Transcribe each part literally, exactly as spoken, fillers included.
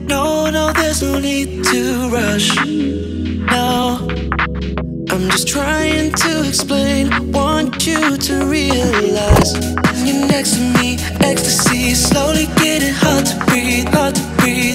No, no, there's no need to rush. No, I'm just trying to explain. Want you to realize when you're next to me, ecstasy is slowly getting hard to breathe, hard to breathe.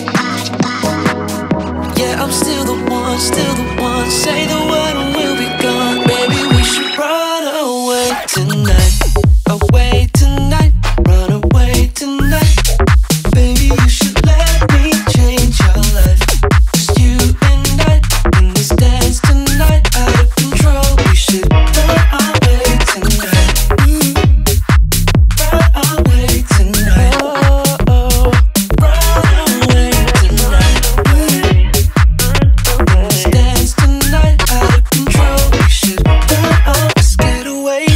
Yeah, I'm still the one, still the one. Say the word and we'll be gone. Baby, we should run away tonight. Away tonight, run away tonight. Baby, you should let me change your life. Just you and I in this dance tonight. Out of control, we should run away tonight. Mm. Run away tonight. Oh, oh. Run away tonight. Mm. In this dance tonight. Out of control, we should run away. Let's get away.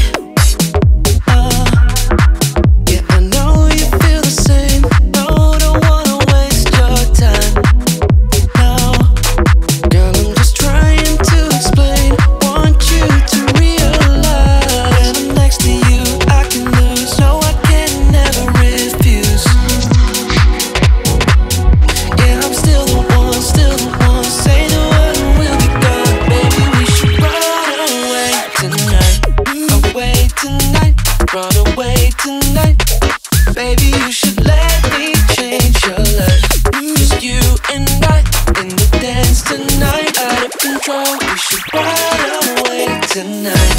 Run away tonight. Baby, you should let me change your life. Just you and I in the dance tonight. Out of control, we should run away tonight.